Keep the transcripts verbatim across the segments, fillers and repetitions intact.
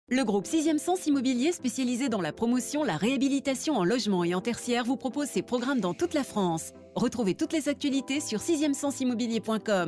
Le groupe Sixième Sens Immobilier, spécialisé dans la promotion, la réhabilitation en logement et en tertiaire, vous propose ses programmes dans toute la France. Retrouvez toutes les actualités sur sixième sens immobilier point com.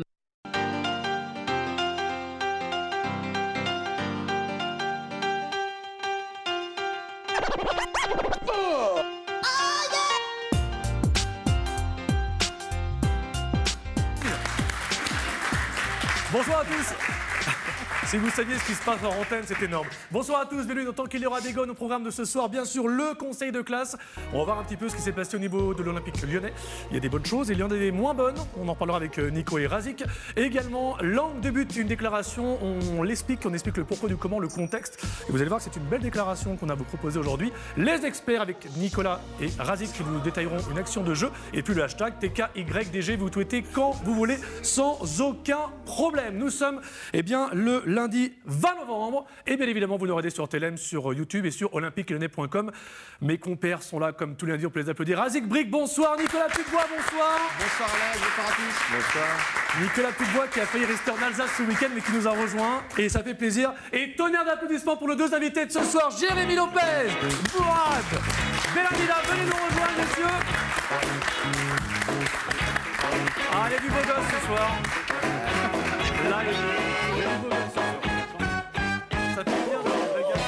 Bonsoir à tous. Si vous saviez ce qui se passe en antenne, c'est énorme. Bonsoir à tous, bienvenue dans Tant qu'il y aura des gones au programme de ce soir. Bien sûr, le conseil de classe. On va voir un petit peu ce qui s'est passé au niveau de l'Olympique lyonnais. Il y a des bonnes choses et il y en a des moins bonnes. On en parlera avec Nico et Razik. Et également, l'angle de but, une déclaration. On l'explique, on explique le pourquoi du comment, le contexte. Et vous allez voir que c'est une belle déclaration qu'on a vous proposée aujourd'hui. Les experts avec Nicolas et Razik qui vous détailleront une action de jeu. Et puis le hashtag T K Y D G, vous tweetez quand vous voulez sans aucun problème. Nous sommes eh bien, le lundi vingt novembre et bien évidemment vous nous regardez sur T L M, sur YouTube et sur olympique lyonnais point com. Mes compères sont là comme tous les lundis, on peut les applaudir. Razik Brick, bonsoir. Nicolas Putbois, bonsoir. Bonsoir Alain, bonsoir à tous. Bonsoir. Nicolas Putbois qui a failli rester en Alsace ce week-end mais qui nous a rejoint et ça fait plaisir. Et tonnerre d'applaudissements pour nos deux invités de ce soir, Jérémy Lopez, Mourad Belhamida, venez nous rejoindre messieurs. Allez, du beau gosse ce soir. Là, il y a du beau gosse ce soir. Ça fait bien de regarder.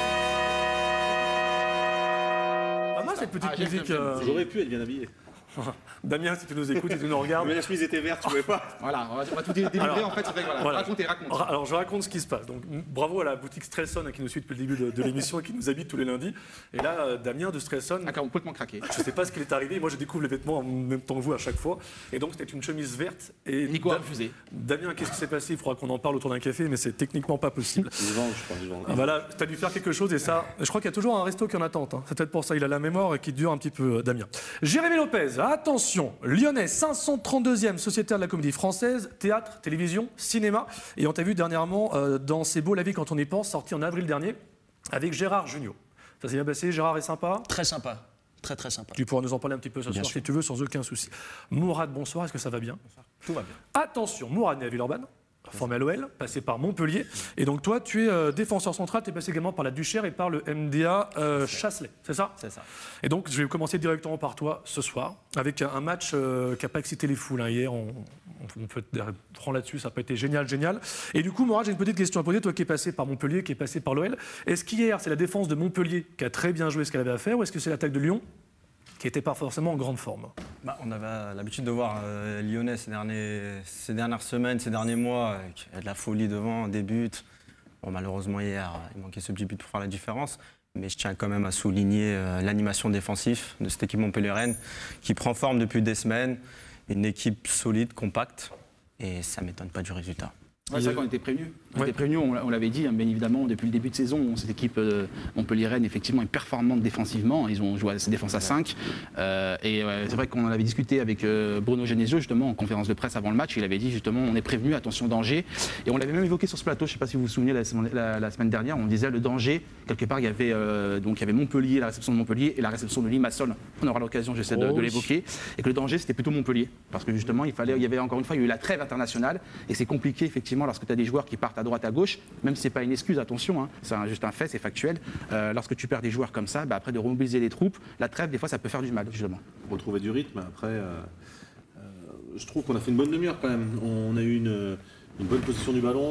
Ah, moi, cette petite ah, musique. Euh... J'aurais pu être bien habillé. Damien, si tu nous écoutes et tu nous regardes. Mais la chemise était verte, tu pouvais pas. Voilà, on va, on va tout délivrer en fait. Voilà. Voilà. Racontez, raconte. Alors, je raconte ce qui se passe. Donc, bravo à la boutique Stresson qui nous suit depuis le début de, de l'émission et qui nous habite tous les lundis. Et là, euh, Damien de Stresson. Ah, complètement craqué. Je ne sais pas ce qui est arrivé. Moi, je découvre les vêtements en même temps que vous à chaque fois. Et donc, c'était une chemise verte. Et Nico a Da refusé. Damien, qu'est-ce qui s'est passé? Il faudra qu'on en parle autour d'un café, mais c'est techniquement pas possible. Du vent, je crois, du vent. Ah bah là, tu as dû faire quelque chose et ça, je crois qu'il y a toujours un resto qui en attente. Hein. C'est peut-être pour ça, il a la mémoire et qui dure un petit peu, euh, Damien. Jérémy Lopez, attention, Lyonnais, cinq cent trente-deuxième sociétaire de la Comédie Française, théâtre, télévision, cinéma. Et on t'a vu dernièrement euh, dans C'est beau la vie quand on y pense, sorti en avril dernier, avec Gérard Jugnot. Ça s'est bien passé, Gérard est sympa? Très sympa, très très sympa. Tu pourras nous en parler un petit peu ce Bien soir sûr. si tu veux, sans aucun souci. Mourad, bonsoir, est-ce que ça va bien? Tout va bien. Attention, Mourad né à Villeurbanne, formé à l'O L, passé par Montpellier. Et donc toi, tu es euh, défenseur central, tu es passé également par la Duchère et par le M D A euh, Chasselet, c'est ça? C'est ça. Et donc je vais commencer directement par toi ce soir, avec un, un match euh, qui n'a pas excité les foules. Hein. Hier, on, on, on peut être franc là-dessus, ça n'a pas été génial, génial. Et du coup, Mourad, j'ai une petite question à poser, toi qui es passé par Montpellier, qui est passé par l'O L. Est-ce qu'hier, c'est la défense de Montpellier qui a très bien joué ce qu'elle avait à faire, ou est-ce que c'est l'attaque de Lyon qui n'était pas forcément en grande forme? Bah, on avait l'habitude de voir euh, Lyonnais ces, derniers, ces dernières semaines, ces derniers mois, avec de la folie devant, des buts. Bon, malheureusement, hier, il manquait ce petit but pour faire la différence. Mais je tiens quand même à souligner euh, l'animation défensive de cette équipe montpelliéraine qui prend forme depuis des semaines. Une équipe solide, compacte, et ça ne m'étonne pas du résultat. Ouais, c'est vrai qu'on était prévenus. On Ouais. était prévenus, on, on l'avait dit, hein, bien évidemment, depuis le début de saison, cette équipe euh, montpelliéraine, effectivement, est performante défensivement. Ils ont joué à cette défense à cinq. Euh, et euh, c'est vrai qu'on en avait discuté avec euh, Bruno Genesio, justement, en conférence de presse avant le match. Il avait dit, justement, on est prévenu, attention, danger. Et on l'avait même évoqué sur ce plateau, je ne sais pas si vous vous souvenez, la, semaine- la, la semaine dernière, on disait le danger. Quelque part, il y avait, euh, donc, il y avait Montpellier, la réception de Montpellier, et la réception de Limassol. On aura l'occasion, j'essaie de, Oh de oui. l'évoquer. Et que le danger, c'était plutôt Montpellier. Parce que, justement, il, fallait, il y avait encore une fois, il y a eu la trêve internationale. Et c'est compliqué, effectivement, lorsque tu as des joueurs qui partent à droite, à gauche, même si ce n'est pas une excuse, attention, hein, c'est un- juste un fait, c'est factuel. Euh, lorsque tu perds des joueurs comme ça, bah, après de remobiliser les troupes, la trêve, des fois, ça peut faire du mal, justement. Retrouver du rythme. Après, euh, euh, je trouve qu'on a fait une bonne demi-heure quand même. On a eu une, une bonne position du ballon,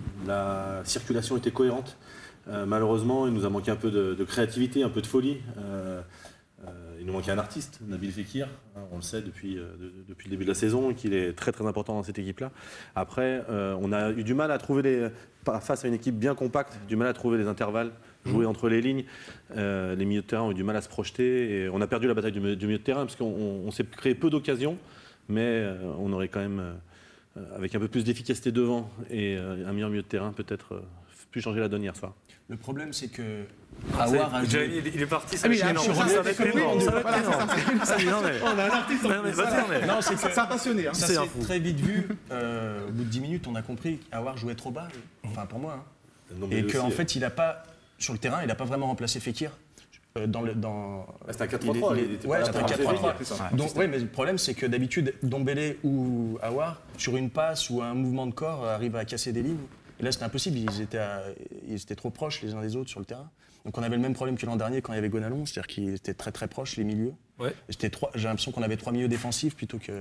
la circulation était cohérente. Euh, malheureusement, il nous a manqué un peu de, de créativité, un peu de folie. Euh, euh, il nous manquait un artiste, Nabil Fekir. Hein, on le sait depuis, euh, de- depuis le début de la saison, qu'il est très très important dans cette équipe-là. Après, euh, on a eu du mal à trouver les, face à une équipe bien compacte, du mal à trouver les intervalles, jouer entre les lignes. Euh, les milieux de terrain ont eu du mal à se projeter et on a perdu la bataille du, mi- du milieu de terrain parce qu'on on- on s'est créé peu d'occasions, mais euh, on aurait quand même, euh, avec un peu plus d'efficacité devant et euh, un meilleur milieu de terrain, peut-être euh, pu changer la donne hier soir. Le problème, c'est que Ah, Aouar a joué- Jérémy, il, il est parti, ça Ah oui, va être là, énorme. je suis Ça va être revenu. énorme, ça va être Voilà, énorme. c'est ça. Non, mais- On a un artiste Non, mais vas-y, non, mais- Non, c'est que C'est un passionné. Hein. ça C'est un s'est fou. très vite vu. Euh, au bout de dix minutes, on a compris qu'Aouar jouait trop bas. Enfin, pour moi. hein. Non, mais Et aussi, qu'en euh, fait, il n'a pas, sur le terrain, il n'a pas vraiment remplacé Fekir. Euh, dans le, dans... Ah, c'était un quatre il est- trois trois, il est- il était ouais, pas c'était un là quatre pour trois trois. faire Fekir, Donc, ouais, mais le problème, c'est que d'habitude, Dombele ou Aouar, sur une passe ou un mouvement de corps, arrivent à casser des lignes. Et là, c'était impossible. Ils étaient, à, ils étaient trop proches les uns des autres sur le terrain. Donc on avait le même problème que l'an dernier quand il y avait Gonalon, c'est-à-dire qu'ils étaient très très proches, les milieux. Ouais. J'ai l'impression qu'on avait trois milieux défensifs plutôt que...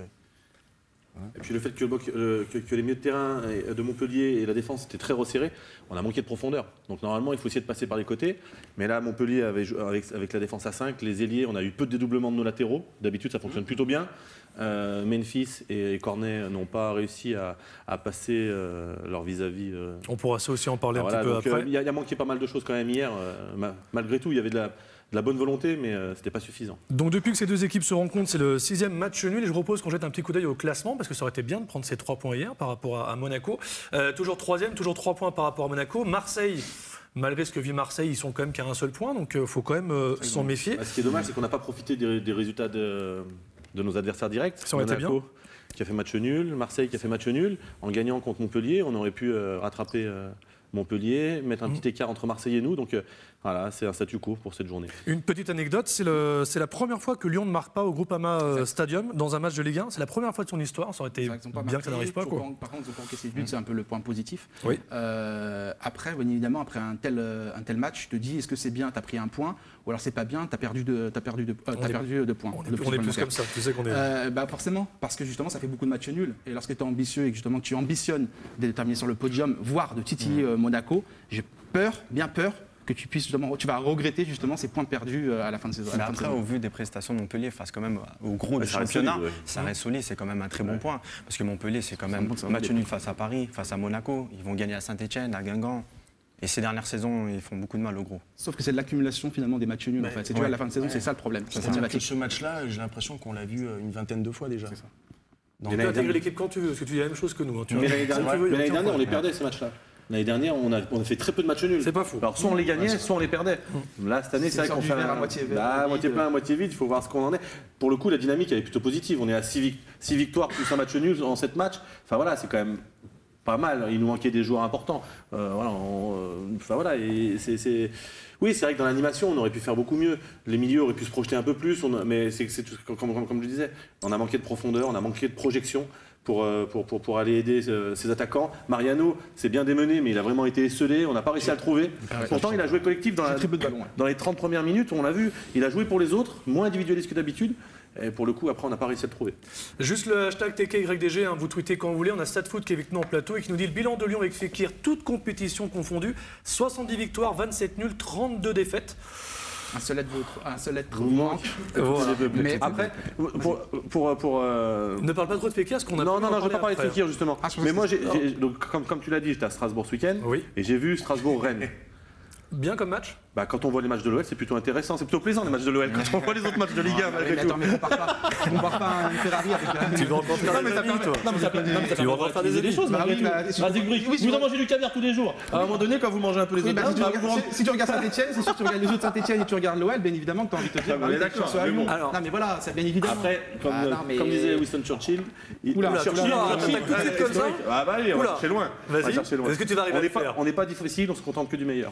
Et puis le fait que, le, que, que les milieux de terrain de Montpellier et la défense étaient très resserrés, on a manqué de profondeur. Donc normalement, il faut essayer de passer par les côtés. Mais là, Montpellier, avait, avec, avec la défense à cinq, les ailiers, on a eu peu de dédoublement de nos latéraux. D'habitude, ça fonctionne plutôt bien. Euh, Memphis et, et Cornet n'ont pas réussi à, à passer euh, leur vis-à-vis. Euh... On pourra ça aussi en parler Alors un voilà, petit peu donc, après. Il euh, y, y a manqué pas mal de choses quand même hier. Euh, ma, malgré tout, il y avait de la... de la bonne volonté, mais euh, c'était pas suffisant. Donc depuis que ces deux équipes se rencontrent, c'est le sixième match nul et je propose qu'on jette un petit coup d'œil au classement parce que ça aurait été bien de prendre ces trois points hier par rapport à, à Monaco. Euh, toujours troisième, toujours trois points par rapport à Monaco. Marseille, malgré ce que vit Marseille, ils sont quand même qu'à un seul point, donc il euh, faut quand même euh, s'en méfier. Bah, ce qui est dommage, c'est qu'on n'a pas profité des, des résultats de, de nos adversaires directs. Ça aurait été bien. Monaco qui a fait match nul, Marseille qui a fait match nul. En gagnant contre Montpellier, on aurait pu euh, rattraper euh, Montpellier, mettre un petit écart entre Marseille et nous. Donc euh, voilà, c'est un statu quo pour cette journée. Une petite anecdote, c'est le, c'est la première fois que Lyon ne marque pas au Groupama euh, Stadium dans un match de Ligue un. C'est la première fois de son histoire. Ça aurait été bien que ça n'arrive pas. Quoi. Par contre, ils ont pas encaissé de but, c'est un peu le point positif. Oui. Euh, après, bien évidemment, après un tel, un tel match, tu te dis, est-ce que c'est bien, tu as pris un point, ou alors c'est pas bien, tu as perdu deux perdu de, euh, perdu deux points. On est, plus, on est plus comme ça, tu sais qu'on est... Euh, bah forcément, parce que justement, ça fait beaucoup de matchs nuls. Et lorsque tu es ambitieux et que, justement, que tu ambitionnes de terminer sur le podium, voire de titiller mmh. Monaco, j'ai peur, bien peur, que tu puisses justement, tu vas regretter justement ces points perdus à la fin de saison. Mais après, au vu des prestations de Montpellier face quand même au gros du championnat, ça reste solide, c'est quand même un très bon point. Parce que Montpellier, c'est quand même un match nul face à Paris, face à Monaco. Ils vont gagner à Saint-Etienne, à Guingamp. Et ces dernières saisons, ils font beaucoup de mal au gros. Sauf que c'est de l'accumulation finalement des matchs nuls. En fait. C'est ouais. à la fin de saison, ouais. c'est ça le problème. C'est que ce match-là, j'ai l'impression qu'on l'a vu une vingtaine de fois déjà. C'est ça. Donc, tu peux intégrer l'équipe quand tu veux, parce que tu dis la même chose que nous. Hein, tu mais l'année dernière, veux, l'année dernière on les perdait ces matchs-là. L'année dernière, on a, on a fait très peu de matchs nuls. C'est pas fou. Alors, soit on les gagnait, soit on les perdait. Là, cette année, c'est, c'est vrai qu'on fait un, à moitié, bah, à moitié plein, à moitié vide. Il faut voir ce qu'on en est. Pour le coup, la dynamique, elle est plutôt positive. On est à six victoires plus un match nul en sept matchs. Enfin voilà, c'est quand même pas mal. Il nous manquait des joueurs importants. Euh, voilà, on, euh, enfin voilà, et c'est, c'est... Oui, c'est vrai que dans l'animation, on aurait pu faire beaucoup mieux. Les milieux auraient pu se projeter un peu plus. On a, mais c'est, c'est comme, comme, comme je disais, on a manqué de profondeur, on a manqué de projection. Pour, pour, pour, pour aller aider ses attaquants. Mariano s'est bien démené, mais il a vraiment été esselé. On n'a pas réussi à le trouver. Pourtant, il a joué collectif dans, la, dans les trente premières minutes. On l'a vu. Il a joué pour les autres, moins individualiste que d'habitude. Et pour le coup, après, on n'a pas réussi à le trouver. Juste le hashtag T K Y D G, hein, vous tweetez quand vous voulez. On a StatFoot qui est avec nous en plateau et qui nous dit le bilan de Lyon avec Fekir, toutes compétitions confondues. soixante-dix victoires, vingt-sept nuls, trente-deux défaites. Un seul être, un seul être vous manque. Voilà. Mais après, pour, pour, pour euh... ne parle pas trop de Fekir, parce qu'on a. Non, non, non, je ne vais pas parler de Fekir justement. Ah, mais moi, j'ai, j'ai, donc, comme, comme tu l'as dit, j'étais à Strasbourg ce week-end, oui. et j'ai vu Strasbourg-Rennes. Bien comme match. Bah, quand on voit les matchs de l'O L, c'est plutôt intéressant, c'est plutôt plaisant les matchs de l'O L. Quand on voit les autres matchs de Ligue un, malgré tout. Attends, mais compare pas, compare pas un Ferrari avec un. Tu vas encore faire des amis, toi. Non, mais ça peut. Tu vas encore faire des choses. Vous en mangez du caviar tous les jours. À un moment donné, quand vous mangez un peu les autres. Si tu regardes Saint-Etienne, c'est sûr que tu regardes les autres Saint-Etienne et tu regardes l'O L, bien évidemment que tu as envie de te dire. On est d'accord. Non, mais voilà, c'est bien évidemment. Après, comme disait Winston Churchill. Oula, Churchill, comme ça. Ah bah allez, on va chercher loin. Vas-y. Est-ce que tu vas arriver à le faire ? On n'est pas difficile, on se contente que du meilleur.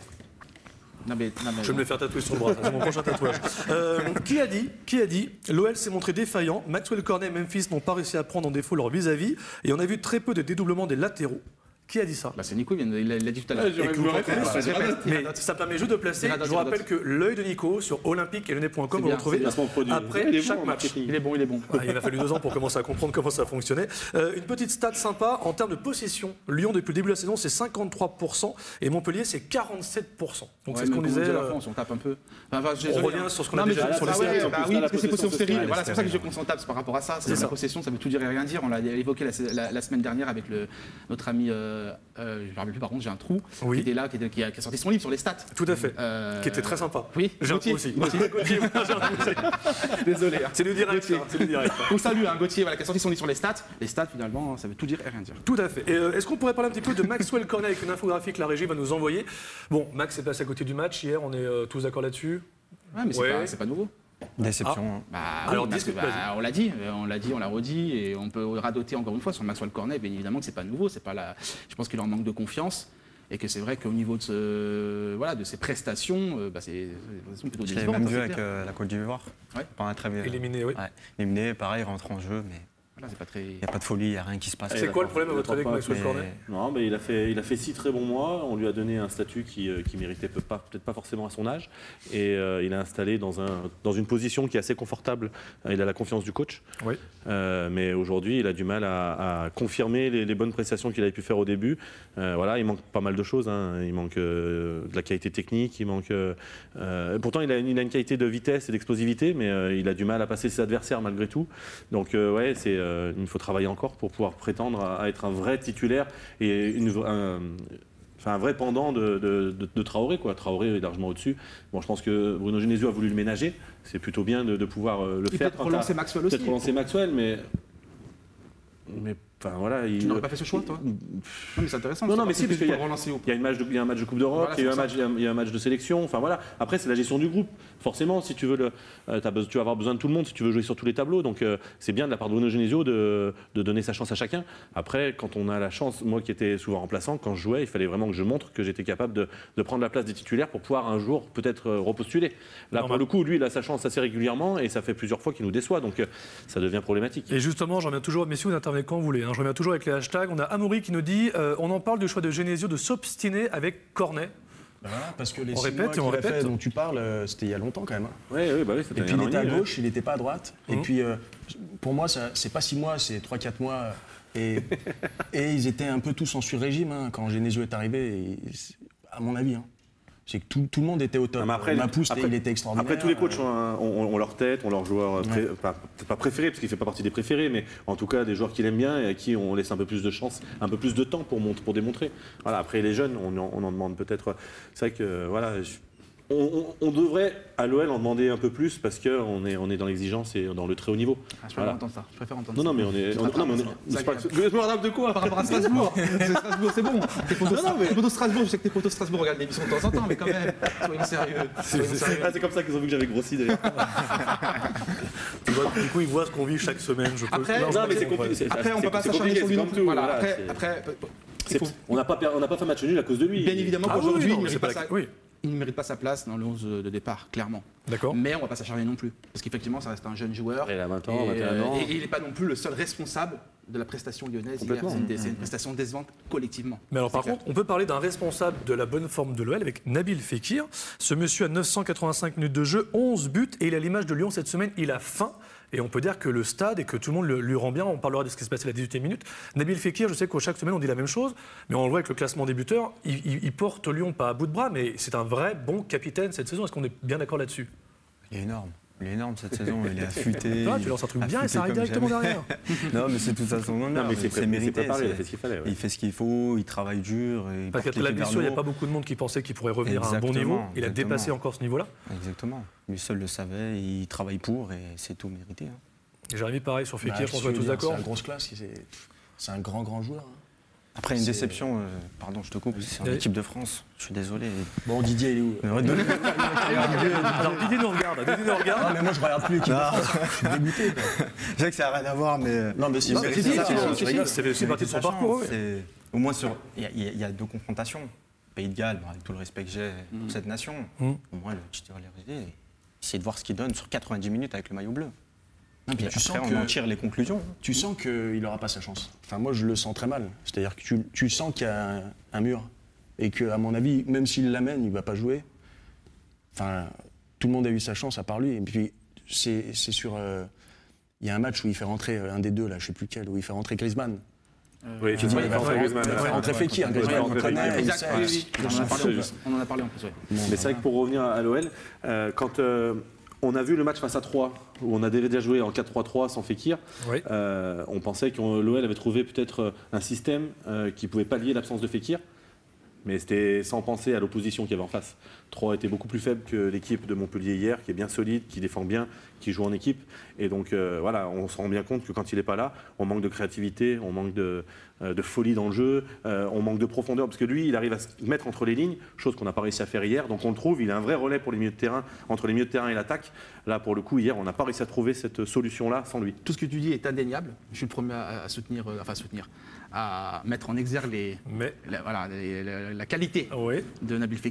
Non mais, non mais je vais me le faire tatouer sur le bras, c'est mon prochain tatouage. Euh, qui a dit, qui a dit l'O L s'est montré défaillant, Maxwell Cornet et Memphis n'ont pas réussi à prendre en défaut leur vis-à-vis, et on a vu très peu de dédoublement des latéraux. Qui a dit ça ? Bah c'est Nico, il l'a dit tout à l'heure. Mais ça permet juste de placer. Je vous rappelle que l'œil de Nico sur olympique et lyonnais point com, vous le retrouvez après chaque match. Il est bon, il est bon. Il a fallu deux ans pour commencer à comprendre comment ça fonctionnait. Euh, une petite stat sympa en termes de possession. Lyon depuis le début de la saison c'est cinquante-trois pour cent et Montpellier c'est quarante-sept pour cent. Donc c'est ce qu'on disait. La France, on tape un peu. On revient sur ce qu'on a déjà dit sur les stats. Oui, parce que c'est possession stérile. Voilà, c'est pour ça que je concentre tape par rapport à ça. C'est la possession, ça veut tout dire et rien dire. On l'a évoqué la semaine dernière avec notre ami. Euh, euh, je ne me rappelle plus, par contre, j'ai un trou oui. qui était là, qui, était, qui, a, qui a sorti son livre sur les stats. Tout à fait. Euh, qui était très sympa. Oui, j'ai un trou aussi. Gauthier. Désolé. Hein. C'est le direct. Hein. C'est le direct. On salue hein, Gauthier, voilà, qui a sorti son livre sur les stats. Les stats, finalement, ça veut tout dire et rien dire. Tout à fait. Et, euh, est-ce qu'on pourrait parler un petit peu de Maxwell Cornet avec une infographie que la régie va nous envoyer ? Bon, Max est passé à côté du match hier, on est euh, tous d'accord là-dessus ? Ouais, mais c'est, ouais. pas, c'est pas nouveau. Déception. Ah. Bah, oui, alors, Max, bah, on l'a dit, on l'a dit, on l'a redit, et on peut radoter encore une fois sur Maxwell Cornet. Bien évidemment que c'est pas nouveau, c'est pas la. Je pense qu'il en manque de confiance, et que c'est vrai qu'au niveau de, ce, voilà, de ses prestations, euh, bah, c'est, c'est plutôt décevant. Je l'ai même vu avec euh, la Côte d'Ivoire. Ouais. Pendant un très bien. Éliminé, oui. Ouais. Éliminé, pareil, rentre en jeu, mais. Voilà, c'est pas très... Il n'y a pas de folie, il n'y a rien qui se passe. C'est quoi le problème à votre avis avec Maxwell mais- Cornet? Non, mais il a fait, il a fait six très bons mois. On lui a donné un statut qui, euh, qui méritait peut- pas, peut-être pas forcément à son âge, et euh, il a installé dans un, dans une position qui est assez confortable. Il a la confiance du coach, Oui. euh, mais aujourd'hui, il a du mal à, à confirmer les, les bonnes prestations qu'il avait pu faire au début. Euh, voilà, il manque pas mal de choses. Hein. Il manque euh, de la qualité technique, il manque. Euh, euh, pourtant, il a, il a une qualité de vitesse et d'explosivité, mais euh, il a du mal à passer ses adversaires malgré tout. Donc, euh, ouais, c'est, euh, il faut travailler encore pour pouvoir prétendre à, à être un vrai titulaire et une, un, enfin, un vrai pendant de, de, de, de Traoré, quoi. Traoré est largement au-dessus. Bon, je pense que Bruno Genesio a voulu le ménager. C'est plutôt bien de, de pouvoir euh, le Il faire. peut relancer Maxwell aussi. Peut-être relancer Maxwell, mais. Mais enfin voilà. Tu il... n'aurais pas fait ce choix, toi? Non, mais c'est intéressant. Non, non, c'est mais pas si, parce qu'il y a, pour relancer au- il y a une match de, il y a un match de Coupe d'Europe, Voilà, il y a eu un c'est match, il y a- il y a un match de sélection. Enfin voilà. Après, c'est la gestion du groupe. Forcément, si tu veux, le, euh, t'as besoin- tu vas avoir besoin de tout le monde si tu veux jouer sur tous les tableaux. Donc euh, c'est bien de la part de Bruno Genesio de, de donner sa chance à chacun. Après, quand on a la chance, moi qui étais souvent remplaçant, quand je jouais, il fallait vraiment que je montre que j'étais capable de, de prendre la place des titulaires pour pouvoir un jour peut-être euh, repostuler. Là, Normal. pour le coup, lui, il a sa chance assez régulièrement et ça fait plusieurs fois qu'il nous déçoit. Donc euh, ça devient problématique. Et justement, j'en reviens toujours, messieurs, vous intervenez quand vous voulez. hein. Je reviens toujours avec les hashtags. On a Amaury qui nous dit euh, on en parle du choix de Genesio de s'obstiner avec Cornet. Ben voilà, parce que les On six répète mois et on qu'il a répète. fait dont tu parles, euh, c'était il y a longtemps quand même. hein. Oui, oui, bah oui, c'était Et puis un il an était à demi, ouais. gauche, il n'était pas à droite. Et Mhm. puis euh, pour moi, ça- c'est pas six mois, c'est trois quatre mois. Et, et ils étaient un peu tous en sur-régime hein, quand Genesio est arrivé, et c'est- à mon avis. hein. C'est que tout, tout le monde était au top. Non, mais après, Mapou, c'était- après- il était extraordinaire. Après, tous les coachs Euh, ont, un- ont- ont leur tête, ont leur joueur, pré- Ouais. pas, peut-être pas préféré, parce qu'il ne fait pas partie des préférés, mais en tout cas des joueurs qu'il aime bien et à qui on laisse un peu plus de chance, un peu plus de temps pour, mont- pour démontrer. Voilà, après, les jeunes, on, en- on en demande peut-être. C'est vrai que, voilà, je- on, on- on devrait à l'O L en demander un peu plus parce qu'on est, on est dans l'exigence et dans le très haut niveau. Ah, je préfère Voilà. entendre ça. Je préfère entendre Non, ça. non, mais on est. on- non, mais on est- C'est c'est pas- agréable. Vous êtes regardable de quoi Par rapport à Strasbourg. C'est Strasbourg, c'est bon. Tes potos, tes potos Strasbourg, je sais que tes potos Strasbourg regardent l'émission de temps en temps, mais quand même, soyons sérieux. Soyons C'est sérieux. ah, c'est comme ça qu'ils ont vu que j'avais grossi d'ailleurs. Tu vois, du coup, ils voient ce qu'on vit chaque semaine. Je peux... Après- Non, Non, mais c'est on va- compliqué. c'est- Après, on c'est- peut pas c'est s'acharner compliqué, sur c'est lui non comme plus. tout, Voilà, voilà, après, c'est- après, il c'est- faut- On n'a pas, per- on n'a pas fait match nul à cause de lui. bien évidemment Ah oui, qu'aujourd'hui, oui, il non, ne c'est mérite pas pas la- sa- oui. il ne mérite pas sa place dans le onze de départ, clairement. D'accord. Mais on ne va pas s'acharner non plus. Parce qu'effectivement, ça reste un jeune joueur. Il a vingt ans, Et, vingt et un euh, ans. et- et il n'est pas non plus le seul responsable de la prestation lyonnaise hier. Complètement. C'est une, dé- c'est une prestation décevante collectivement. Mais alors C'est par clair. contre, on peut parler d'un responsable de la bonne forme de l'O L avec Nabil Fekir. Ce monsieur a neuf cent quatre-vingt-cinq minutes de jeu, onze buts, et il a l'image de Lyon cette semaine, il a faim. Et on peut dire que le stade et que tout le monde le- lui rend bien. On parlera de ce qui se passait à la dix-huitième minute. Nabil Fekir, je sais qu'au chaque semaine on dit la même chose, mais on le voit avec le classement des buteurs, il, il- il porte Lyon pas à bout de bras, mais c'est un vrai bon capitaine cette saison. Est-ce qu'on est bien d'accord là-dessus? Il est énorme. Il est énorme cette saison. Il est affûté. Ah, tu lances un truc bien et ça arrive affûté comme directement jamais. derrière. Non, mais c'est tout ça son honneur. Non, mais c'est pré- c'est mérité. préparé, il a c'est- fait ce qu'il fallait. ouais. Il fait ce qu'il faut, il travaille dur. Et il Parce porte qu'après la l'équipe vers blessure, il n'y a le pas haut. beaucoup de monde qui pensait qu'il pourrait revenir à un bon Exactement, niveau. Il a exactement. dépassé encore ce niveau-là. Exactement. Lui seul le savait, il travaille pour et c'est tout mérité. hein. Et Jérémy, pareil sur Fekir, bah, je pense qu'est-ce qu'on est que tous je veux dire, d'accord. C'est une grosse classe, c'est- c'est un grand, grand joueur. hein. Après, une C'est- déception, euh, pardon, je te coupe, c'est en Oui. équipe de France. Je suis désolé. Bon, Didier, il est où Mais ouais, de- Alors Didier nous regarde, Didier nous regarde. Ah, mais moi, je regarde plus l'équipe de France. Je suis dégoûté. quoi. Je sais que ça n'a rien à voir, mais. Non, mais si, il si, mérite si, sa si, chance. si, si, Je rigole. c'est- c'est Il partie de son mérite sa parcours, chance. oui. C'est- Au moins, sur... il y, a- il y a- il y a deux confrontations. Pays de Galles, bon, avec tout le respect que j'ai pour cette nation, Mm. au moins le titularisé, essayer de voir ce qu'il donne sur quatre-vingt-dix minutes avec le maillot bleu. Non, puis Et tu après, sens on que- en tire les conclusions. Tu sens qu'il n'aura pas sa chance. Enfin, moi, je le sens très mal. C'est-à-dire que tu, tu sens qu'il y a un, un mur. Et qu'à mon avis, même s'il l'amène, il ne va pas jouer. Enfin, tout le monde a eu sa chance à part lui. Et puis, c'est c'est sur... euh, il y a un match où il fait rentrer euh, un des deux, là, je ne sais plus lequel, où il fait rentrer Griezmann. Oui, Tu dis, il va Griezmann, faire Griezmann, il va ouais. faire rentrer Fekir. Ouais, Griezmann, ouais, il ouais, connaît, ouais, il Exact, sait. oui, oui. On en a parlé en plus. On en a parlé en plus, ouais. Bon, Mais c'est vrai que pour revenir à l'O L, euh, quand euh, on a vu le match face à Troyes, où on a déjà joué en quatre trois trois sans Fekir, Oui. euh, on pensait que l'O L avait trouvé peut-être euh, un système euh, qui pouvait pallier l'absence de Fekir. Mais c'était sans penser à l'opposition qu'il y avait en face. Troyes était beaucoup plus faible que l'équipe de Montpellier hier, qui est bien solide, qui défend bien, qui joue en équipe. Et donc euh, voilà, on se rend bien compte que quand il n'est pas là, on manque de créativité, on manque de, euh, de folie dans le jeu, euh, on manque de profondeur, parce que lui, il arrive à se mettre entre les lignes, chose qu'on n'a pas réussi à faire hier. Donc on le trouve, il a un vrai relais pour les milieux de terrain, entre les milieux de terrain et l'attaque. Là, pour le coup, hier, on n'a pas réussi à trouver cette solution-là sans lui. Tout ce que tu dis est indéniable. Je suis le premier à, à soutenir, euh, enfin à soutenir, à mettre en exergue les, Mais, la, voilà, les- la, la qualité oui. de Nabil Fekir.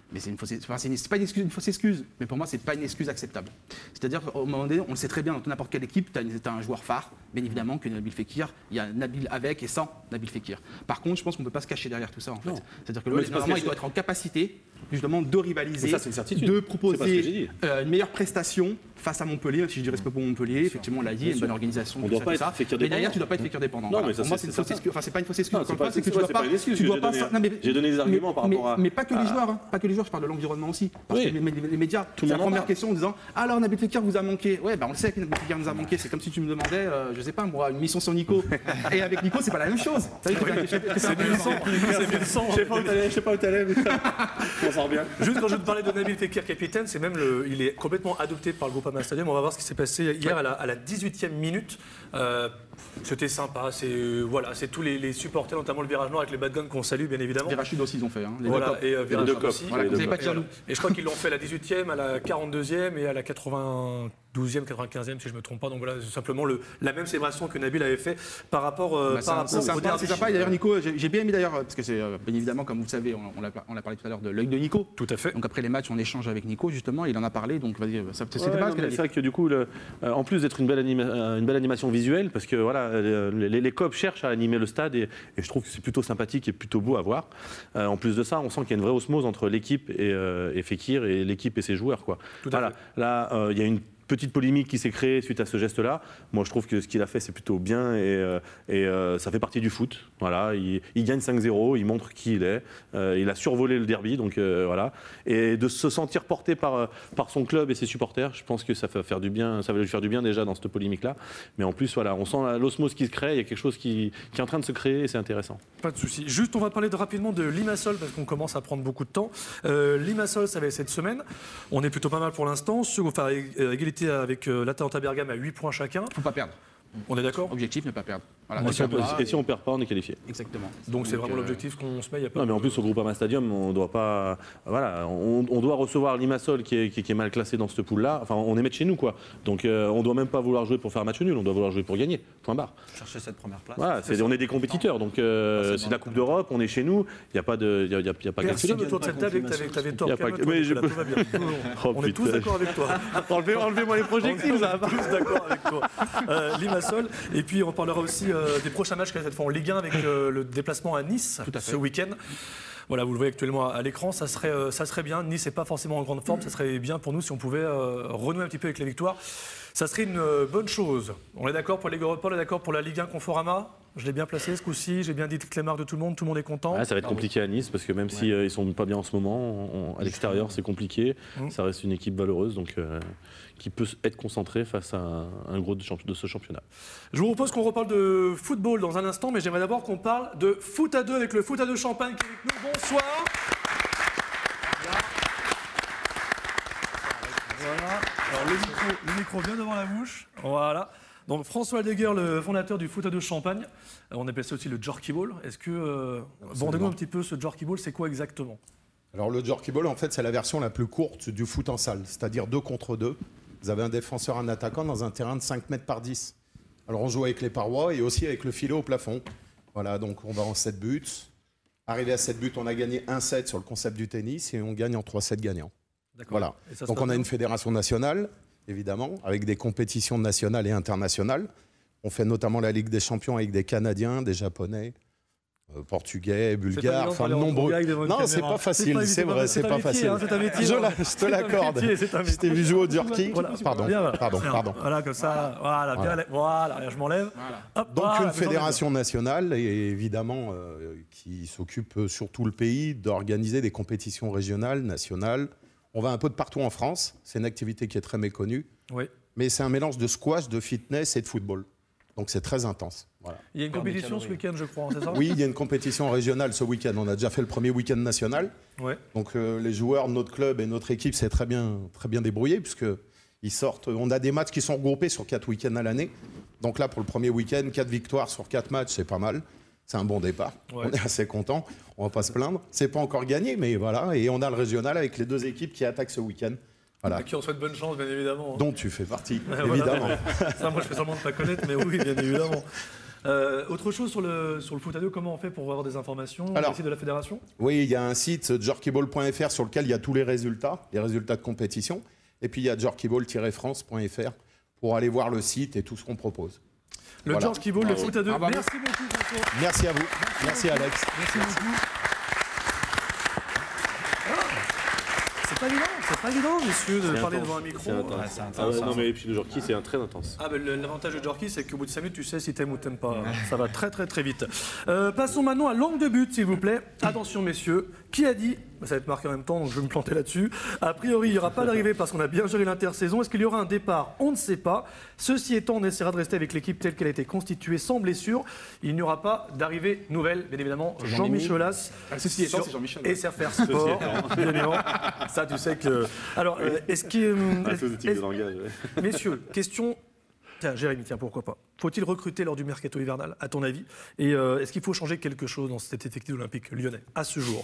Mais c'est une fausse, enfin, c'est une- c'est pas une, excuse, une fausse excuse, mais pour moi, c'est pas une excuse acceptable. C'est-à-dire qu'au moment donné, on le sait très bien, dans n'importe quelle équipe, tu as un joueur phare, bien évidemment, que Nabil Fekir, il y a Nabil avec et sans Nabil Fekir. Par contre, je pense qu'on ne peut pas se cacher derrière tout ça, en fait. C'est-à-dire que l'O L, normalement, il doit être en capacité, justement, de rivaliser, ça, c'est une certitude. de C'est pas ce que proposer j'ai dit. euh, une meilleure prestation face à Montpellier, même si je dis respect pour Montpellier, effectivement, on l'a dit, il y a une bonne organisation, On tout doit ça, pas tout être ça. Fekir Mais derrière, dépendant. tu ne dois pas être Fekir dépendant. Non, Voilà. mais ça, Pour moi, c'est- c'est une c'est fausse ça. excuse. Enfin, c'est pas une fausse excuse. Non, Encore c'est une pas- fois, c'est que c'est tu pas- dois c'est pas. pas une excuse, tu dois j'ai pas donné- ça- non, mais- j'ai donné des arguments mais- par rapport à- Mais pas que les à- joueurs, hein, pas que les joueurs, je parle de l'environnement aussi. Parce Oui. que les, les- les médias, Tout le c'est la monde en première parle. question en disant alors Nabil Fekir vous a manqué. Ouais, bah on le sait que Nabil Fekir nous a manqué. C'est comme si tu me demandais, euh, je sais pas moi, une mission sur Nico. Et avec Nico, c'est pas la même chose. Ça, il faut bien que- que c'est un peu le sang. C'est bien le sang. Je sais pas où t'allais, je sais pas où t'allais, mais on s'en revient. Juste quand je te parlais de Nabil Fekir capitaine, c'est même le, il est complètement adopté par le Groupama Stadium. On va voir ce qui s'est passé hier à la, à la dix-huitième minute. Euh, c'était sympa. C'est voilà, c'est tous les, les supporters, notamment le Virage Nord avec les bad guns qu'on salue bien évidemment. Virage Sud aussi, ils ont fait. Hein. Les deux Voilà, copes. et euh, Virage deux Nord copes. aussi. Voilà, les vous deux n'avez pas Et, de jaloux. voilà. Et je crois qu'ils l'ont fait à la dix-huitième, à la quarante-deuxième et à la quatre-vingt-douzième, quatre-vingt-quinzième si je ne me trompe pas. Donc voilà, c'est simplement le, la même célébration que Nabil avait fait par rapport, euh, Bah, c'est par un- rapport c'est au sympa, derby. c'est sympa. Et d'ailleurs, Nico, j'ai j'ai bien aimé d'ailleurs, parce que c'est euh, bien évidemment, comme vous le savez, on, on l'a on l'a parlé tout à l'heure de l'œil de Nico. Tout à fait. Donc après les matchs, on échange avec Nico, justement, il en a parlé, donc vas-y, ça- c'était Ouais, pas non, ce qu'il a mais dit. c'est vrai que du coup, le- euh, en plus d'être une belle, anima- euh, une belle animation visuelle, parce que voilà, euh, les, les, les copes cherchent à animer le stade et, et je trouve que c'est plutôt sympathique et plutôt beau à voir. Euh, en plus de ça, on sent qu'il y a une vraie osmose entre l'équipe et, euh, et Fekir et l'équipe et ses joueurs, quoi. Tout à Voilà. fait. Là, euh, il y a une petite polémique qui s'est créée suite à ce geste-là. Moi, je trouve que ce qu'il a fait, c'est plutôt bien et, euh, et euh, ça fait partie du foot. Voilà, il, il gagne cinq zéro, il montre qui il est. Euh, il a survolé le derby, donc euh, voilà. Et de se sentir porté par, euh, par son club et ses supporters, je pense que ça va faire du bien. Ça va lui faire du bien déjà dans cette polémique-là. Mais en plus, voilà, on sent l'osmose qui se crée. Il y a quelque chose qui, qui est en train de se créer et c'est intéressant. Pas de souci. Juste, on va parler de, rapidement de Limassol parce qu'on commence à prendre beaucoup de temps. Euh, Limassol, ça va être cette semaine. On est plutôt pas mal pour l'instant. Sur- Enfin, euh, égalité avec euh, l'Atalanta Bergame à huit points chacun. Faut pas perdre. On est d'accord? Objectif, ne pas perdre. Voilà, Moi, donc, c'est un peu- voilà, Et si on perd pas, on est qualifié. Exactement. Donc c'est vraiment euh, l'objectif qu'on se met. Il y a pas Non, mais en de- plus, au Groupama Stadium, on doit pas. Voilà, on, on doit recevoir Limassol qui est, qui, qui est mal classé dans ce pool-là. Enfin, on est maître chez nous, quoi. Donc, euh, on doit même pas vouloir jouer pour faire un match nul. On doit vouloir jouer pour gagner. Point barre. Chercher cette première place. Voilà, c'est- on est des compétiteurs. Donc, euh, c'est la Coupe d'Europe. On est chez nous. Il n'y a pas de, il y a, il y a- il y a pas Personne calcul. autour de cette table et que t'avais- que t'avais tort. Il y a pas Calme-toi, que- mais Nicolas, je tout va bien. Oh, On est tous putain. d'accord avec toi. Enlevez, enlevez-moi les projectiles. On ça est va pas. tous d'accord avec toi. Euh, Limassol. Et puis on parlera aussi euh, des prochains matchs, cette fois en Ligue un, avec euh, le déplacement à Nice Tout à fait. ce week-end. Voilà, vous le voyez actuellement à l'écran, ça serait, euh, ça serait bien. Nice n'est pas forcément en grande forme, ça serait bien pour nous si on pouvait euh, renouer un petit peu avec la victoire. Ça serait une euh, bonne chose. On est d'accord pour la Ligue Europa, on est d'accord pour la Ligue un Conforama. Je l'ai bien placé ce coup-ci, j'ai bien dit toutes les marques de tout le monde, tout le monde est content. Ouais, ça va être compliqué à Nice parce que même si euh, ils sont pas bien en ce moment, on- on- à l'extérieur c'est compliqué. Mmh. Ça reste une équipe valeureuse donc euh, qui peut être concentrée face à un, un gros de, champ- de ce championnat. Je vous propose qu'on reparle de football dans un instant, mais j'aimerais d'abord qu'on parle de foot à deux avec le foot à deux Champagne qui est avec nous. Bonsoir. Voilà. Alors le micro, le micro bien devant la bouche. Voilà. Donc François Deguer, le fondateur du foot à deux Champagne. Euh, On appelle ça aussi le Jorky Ball. Est-ce que euh, vendez-nous un petit peu ce Jorky Ball, c'est quoi exactement? Alors le Jorky Ball, en fait, c'est la version la plus courte du foot en salle, c'est-à-dire deux contre deux. Vous avez un défenseur, un attaquant dans un terrain de cinq mètres par dix. Alors on joue avec les parois et aussi avec le filet au plafond. Voilà, donc on va en sept buts. Arrivé à sept buts, on a gagné un set sur le concept du tennis et on gagne en trois sets gagnants. D'accord. Voilà. Et ça se Donc passe on a bien une fédération nationale, évidemment, avec des compétitions nationales et internationales. On fait notamment la Ligue des Champions avec des Canadiens, des Japonais, euh, Portugais, Bulgares, enfin nombreux. Non, c'est pas facile, c'est vrai, c'est pas facile. C'est un métier. Je, hein. la- je te C'est un l'accorde. métier, c'est un Je t'ai métier. vu jouer au Jorky. Voilà. Pardon, Bien, voilà. pardon, Bien. pardon. Voilà, comme ça. Voilà, bien, Voilà. voilà, je m'enlève. Voilà. Hop, Donc voilà, une mais j'en ai fédération nationale, et évidemment, euh, qui s'occupe sur tout le pays d'organiser des compétitions régionales, nationales. On va un peu de partout en France. C'est une activité qui est très méconnue. Oui. Mais c'est un mélange de squash, de fitness et de football. Donc c'est très intense. Voilà. Il y a une compétition ce week-end, je crois, hein, c'est ça? Oui, il y a une compétition régionale ce week-end. On a déjà fait le premier week-end national. Ouais. Donc euh, les joueurs de notre club et notre équipe s'est très bien, très bien débrouillés puisque ils sortent. On a des matchs qui sont regroupés sur quatre week-ends à l'année. Donc là, pour le premier week-end, quatre victoires sur quatre matchs, c'est pas mal. C'est un bon départ. Ouais. On est assez content. On va pas se plaindre. C'est pas encore gagné, mais voilà. Et on a le régional avec les deux équipes qui attaquent ce week-end. Voilà. À qui on souhaite bonne chance, bien évidemment. Dont tu fais partie, Voilà. évidemment. Ça, moi, je fais seulement de pas connaître, mais oui, bien évidemment. Euh, autre chose sur le, sur le foot à deux, comment on fait pour avoir des informations sur Alors, le site de la fédération? Oui, il y a un site, jerkyball point f r, sur lequel il y a tous les résultats, les résultats de compétition. Et puis il y a jerkyball tiret france point f r pour aller voir le site et tout ce qu'on propose. Le Voilà. Jerkyball, le foot à deux. Ah, bah, Merci beaucoup, François. Merci à vous. Merci, Alex. Merci beaucoup. C'est pas évident, c'est pas évident, messieurs, de C'est parler intense. devant un micro. C'est intense. Ouais, c'est intense, Ah ouais, ça. non, mais et puis le Jorki, c'est un très intense. Ah ben le- l'avantage de Jorki, c'est qu'au bout de cinq minutes, tu sais si t'aimes ou t'aimes pas. Ça va très très très vite. Euh, passons maintenant à l'angle de but, s'il vous plaît. Attention, messieurs. Qui a dit, ça va être marqué en même temps, donc je vais me planter là-dessus. A priori, il n'y aura pas d'arrivée parce qu'on a bien géré l'intersaison. Est-ce qu'il y aura un départ? On ne sait pas. Ceci étant, on essaiera de rester avec l'équipe telle qu'elle a été constituée, sans blessure. Il n'y aura pas d'arrivée nouvelle, bien évidemment. Jean-Michel Aulas. Ah, ceci étant, c'est Jean-Michel. Et c'est faire sport, bien évidemment. Ça, tu sais que. Alors, euh, est-ce qu'il. Ah, c'est aux éthiques est-ce- de langage. ouais. Messieurs, question. Tiens, Jérémy, tiens, pourquoi pas. Faut-il recruter lors du mercato hivernal, à ton avis? Et euh, est-ce qu'il faut changer quelque chose dans cet effectif olympique lyonnais, à ce jour?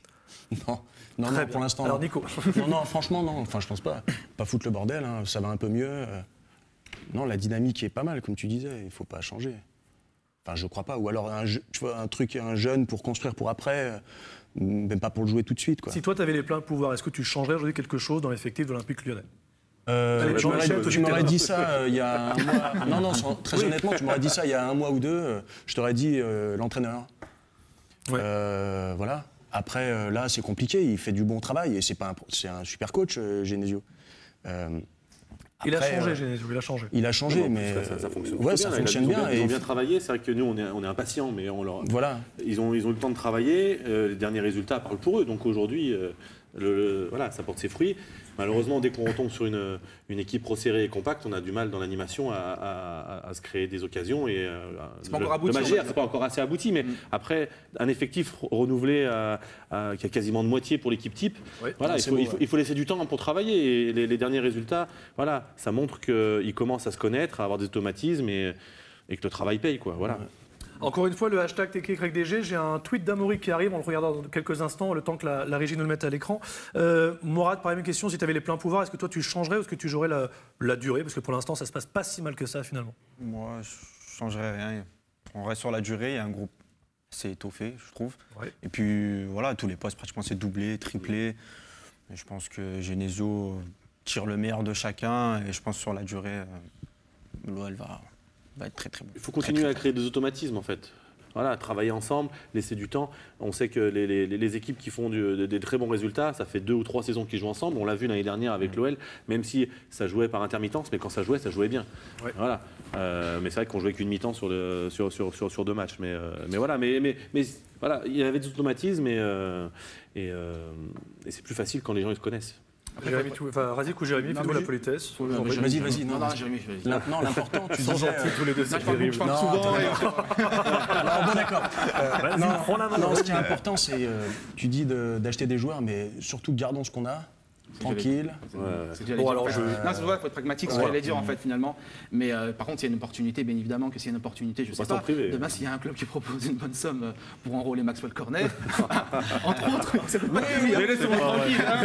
Non, non, Très non bien. pour l'instant. Alors, non. Nico. Non, non, franchement, non. Enfin, je pense pas. Pas foutre le bordel, hein, ça va un peu mieux. euh. Non, la dynamique est pas mal, comme tu disais. Il faut pas changer. Enfin, je crois pas. Ou alors, un, je- tu vois, un truc, un jeune pour construire pour après, euh, même pas pour le jouer tout de suite, quoi. Si toi, tu avais les pleins pouvoirs, est-ce que tu changerais aujourd'hui quelque chose dans l'effectif de l'Olympique lyonnais? Euh, Allez, tu m'aurais- Jean-Michel, toi, tu tu m'aurais t'es- dit ça euh, il y a un mois. Non, non, sans- très Oui. honnêtement, tu m'aurais dit ça il y a un mois ou deux. euh, je t'aurais dit euh, l'entraîneur. Ouais. Euh, voilà. Après, euh, là, c'est compliqué. Il fait du bon travail et c'est pas un, c'est un super coach, euh, Genesio. Euh, Il a après, changé, euh, Genesio, il a changé. Il a changé, Non, en plus, mais ça, ça, ça fonctionne ouais, plutôt ça bien. fonctionne Ils ont bien. Ils ont et bien travaillé. C'est vrai que nous, on est, on est impatients, mais on leur... voilà. ils, ont, ils ont eu le temps de travailler. euh, les derniers résultats parlent pour eux. Donc aujourd'hui, euh, le, le- voilà, ça porte ses fruits. Malheureusement, dès qu'on retombe sur une, une équipe resserrée et compacte, on a du mal dans l'animation à, à- à- à se créer des occasions. Et, euh, C'est pas le- encore abouti, le on Magère, va dire. c'est pas encore assez abouti, mais après, un effectif re- renouvelé à, à- qui a quasiment de moitié pour l'équipe type, Ouais. voilà, Non, il c'est faut, beau, il, faut, ouais. il faut laisser du temps pour travailler. Et les, les derniers résultats, voilà, ça montre qu'ils commencent à se connaître, à avoir des automatismes et, et que le travail paye, quoi. Voilà. Encore une fois, le hashtag TKYDG, j'ai un tweet d'Amaury qui arrive, on le regardera dans quelques instants, le temps que la, la régie nous le mette à l'écran. Euh, Morad, par la même question, si tu avais les pleins pouvoirs, est-ce que toi tu changerais ou est-ce que tu jouerais la, la durée? Parce que pour l'instant, ça se passe pas si mal que ça finalement. Moi, je changerais rien. On reste sur la durée. Il y a un groupe assez étoffé, je trouve. Ouais. Et puis, voilà, tous les postes, pratiquement, c'est doublé, triplé. Et je pense que Genesio tire le meilleur de chacun. Et je pense que sur la durée, euh, l'O L va, va être très, très bon. Il faut continuer à créer des automatismes en fait. Voilà, travailler ensemble, laisser du temps. On sait que les, les- les équipes qui font du- des, des très bons résultats, ça fait deux ou trois saisons qu'ils jouent ensemble. On l'a vu l'année dernière avec l'O L, même si ça jouait par intermittence, mais quand ça jouait, ça jouait bien. Ouais. Voilà. Euh, mais c'est vrai qu'on jouait qu'une mi-temps sur, le- sur, sur, sur, sur deux matchs. Mais, euh, mais voilà, mais, mais, mais voilà, il y avait des automatismes et, euh, et, euh, et c'est plus facile quand les gens ils se connaissent. Jérémy, tu- enfin, Razik ou Jérémy, Non, fais-nous mais la je- politesse. Faut- Vas-y, Jérémy, vas-y, non, non, non, vas-y. Jérémy, vas-y. Là, non, l'important, tu Sans disais. gentil tous les deux, Non, c'est je parle, terrible. je parle Non, souvent. attends, et- Alors bon, d'accord. Euh, Vas-y, non, prends la main. non, ce qui est important, c'est euh, tu dis de- d'acheter des joueurs, mais surtout gardons ce qu'on a, tranquille. C'est Ouais. c'est ce que j'allais Bon, dire, alors, en fait. je- Non, c'est vrai, il faut être pragmatique, c'est ce que j'allais dire en fait finalement. Mais euh, par contre, s'il y a une opportunité, bien évidemment que s'il y a une opportunité, je Faut sais pas s'en pas. priver. Demain, s'il y a un club qui propose une bonne somme euh, pour enrôler Maxwell Cornet, entre autres, c'est pas mais laissez-moi tranquille. hein.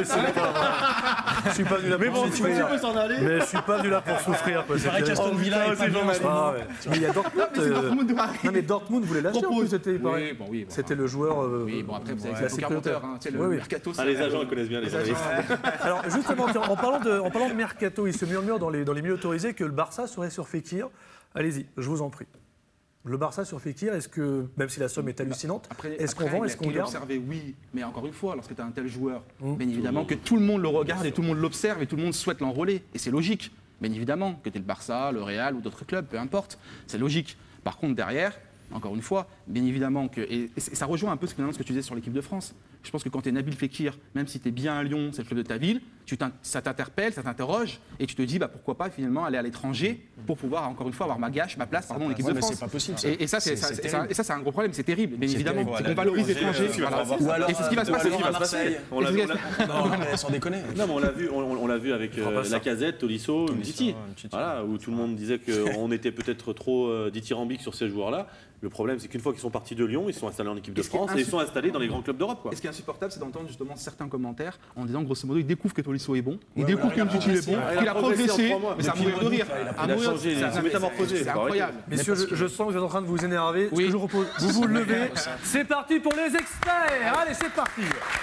Je suis pas venu là pour souffrir. s'en aller. Mais je suis pas venu là pour souffrir. quoi. C'est vrai C'est- qu'Aston Villa est pas bien en ce Ah, moment. ouais. Mais il y a Dortmund. Mais c'est euh, Dortmund doit Non mais Dortmund voulait l'acheter en plus, c'était il paraît. Oui, bon, oui. bon, C'était enfin, le joueur. euh, Oui, bon après, vous savez, ouais, c'est assez aucun prioritaire. moteur. hein, tu sais, le Oui, oui. mercato, Ah, les agents ils connaissent bien les Les agents, journalistes. ouais. Alors justement, tiens, en parlant de, en parlant de mercato, il se murmure dans les, dans les milieux autorisés que le Barça serait sur Fekir. Allez-y, je vous en prie. Le Barça sur Fekir, est-ce que, même si la somme est hallucinante, Après, est-ce qu'on après, vend, il est-ce a qu'on qu'il garde observé, oui, mais encore une fois, lorsque tu as un tel joueur, Mmh. bien évidemment que tout le monde le regarde et tout le monde l'observe et tout le monde souhaite l'enrôler. Et c'est logique, bien évidemment, que tu es le Barça, le Real ou d'autres clubs, peu importe, c'est logique. Par contre, derrière, encore une fois, bien évidemment que. Et, et ça rejoint un peu ce que, ce que tu disais sur l'équipe de France. Je pense que quand tu es Nabil Fekir, même si tu es bien à Lyon, c'est le club de ta ville, tu t'in- ça t'interpelle, ça t'interroge, et tu te dis bah, pourquoi pas finalement aller à l'étranger pour pouvoir, encore une fois, avoir ma gâche, ma place, pardon, en équipe Ouais, de mais France. c'est pas possible, ça. Et, et ça, c'est, C'est- ça, c'est c'est- terrible. et ça, c'est un gros problème, c'est terrible, bien évidemment. terrible. C'est Ouais, qu'on valorise l'étranger, l'étranger. euh, voilà. Ou alors, Et c'est ce qui va se ou passer. alors à va se passer. Marseille. On l'a- Et c'est ce qui on va se l'a- Non, mais sans déconner. Non, mais on l'a vu, on, on l'a vu avec crois euh, pas ça. Lacazette, Tolisso, Titi. Titi. Voilà, où tout le monde disait qu'on était peut-être trop euh, dithyrambique sur ces joueurs-là. Le problème, c'est qu'une fois qu'ils sont partis de Lyon, ils sont installés en équipe de Et ce qui est France et ils insu- sont installés dans les grands clubs d'Europe. quoi. Et ce qui est insupportable, c'est d'entendre justement certains commentaires en disant grosso modo, il découvre que Tolisso est bon, il Ouais, découvre voilà, que Mtiti est bon, il a qu'il a progressé en progressé, trois mois. mais ça Mais mourir de puis, rire. il a- À il a mourir, changé, ça- il s'est métamorphosé. C'est incroyable. Messieurs, je, je sens que vous êtes en train de vous énerver. Oui. Ce que je vous propose, vous vous levez. C'est parti pour les experts. Allez, c'est parti.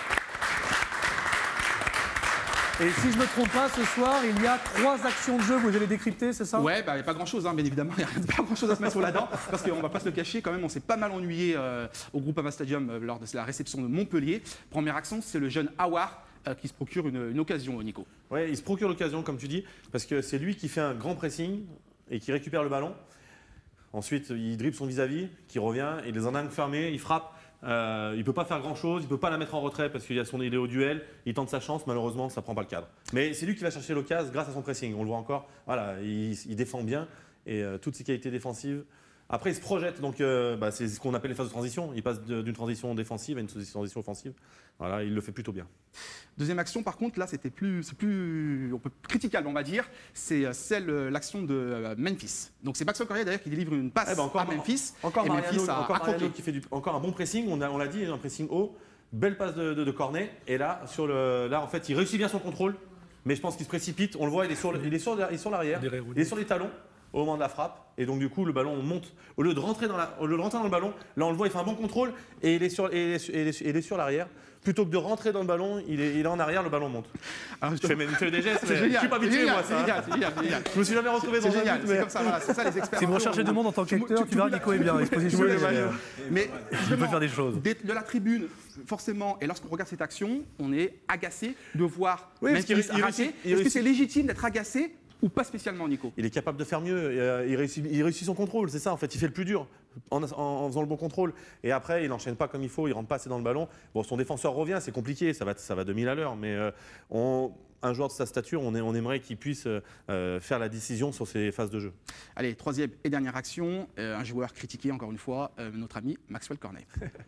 Et si je ne me trompe pas, ce soir, il y a trois actions de jeu. Vous allez décrypter, c'est ça? Ouais, bah, il n'y a pas grand-chose, hein, bien évidemment. Il n'y a pas grand-chose à se mettre sur la dent. Parce qu'on ne va pas se le cacher, quand même, on s'est pas mal ennuyé euh, au Groupama Stadium euh, lors de la réception de Montpellier. Première action, c'est le jeune Aouar euh, qui se procure une, une occasion, Nico. Ouais, il se procure l'occasion, comme tu dis, parce que c'est lui qui fait un grand pressing et qui récupère le ballon. Ensuite, il dribble son vis-à-vis, qui revient, il les en a un fermé, il frappe. Euh, il ne peut pas faire grand-chose, il ne peut pas la mettre en retrait parce qu'il a son, il est au duel, il tente sa chance, malheureusement, ça ne prend pas le cadre. Mais c'est lui qui va chercher l'occasion grâce à son pressing, on le voit encore. Voilà, il, il défend bien et euh, toutes ses qualités défensives. Après, il se projette, donc euh, bah, c'est ce qu'on appelle les phases de transition. Il passe de- d'une transition défensive à une transition offensive. Voilà, il le fait plutôt bien. Deuxième action, par contre, là, c'était plus, c'est plus, on peut critiquable, on va dire. C'est euh, celle, euh, l'action de euh, Memphis. Donc c'est Maxwell Correa d'ailleurs qui délivre une passe Eh ben, encore- à Memphis. Encore et Mariano, Memphis a, encore a Mariano croqué. qui fait du, encore un bon pressing, on, a- on l'a dit, un pressing haut, belle passe de, de, de Cornet, et là, sur le, là, en fait, il réussit bien son contrôle, mais je pense qu'il se précipite, on le voit, il est sur, le- il est sur, il est sur l'arrière, On dirait Rooney. il est sur les talons au moment de la frappe, et donc du coup, le ballon monte, au lieu de rentrer dans, la, au lieu de rentrer dans le ballon, là, on le voit, il fait un bon contrôle, et il est sur, et il est, sur- et il est sur- il est sur l'arrière. Plutôt que de rentrer dans le ballon, il est, il est en arrière, le ballon monte. Alors, Je fais, mes- je fais des gestes, C'est mais je génial, suis pas c'est habitué, génial, moi, c'est ça. génial, c'est génial, c'est génial. Je me suis jamais retrouvé dans C'est un génial, but, c'est mais... comme ça, voilà, c'est ça les experts. Si vous recherchez du monde en tant qu'acteur, tu verras Nico est bien. Il se positionne. Tu vois le maillot. Mais Il peut faire des choses. Dès- de la tribune, forcément, et lorsqu'on regarde cette action, on est agacé de voir Oui, parce qu'il Memphis ré- il rater. réussit- il Est-ce que réussit. c'est légitime d'être agacé ou pas spécialement, Nico? Il est capable de faire mieux, euh, il, réussit, il réussit son contrôle, c'est ça en fait, il fait le plus dur en, en- en faisant le bon contrôle. Et après, il n'enchaîne pas comme il faut, il rentre pas assez dans le ballon. Bon, son défenseur revient, c'est compliqué, ça va, ça va deux mille à l'heure, mais euh, on- un joueur de sa stature, on, est- on aimerait qu'il puisse euh, faire la décision sur ses phases de jeu. Allez, troisième et dernière action, euh, un joueur critiqué encore une fois, euh, notre ami Maxwell Cornet.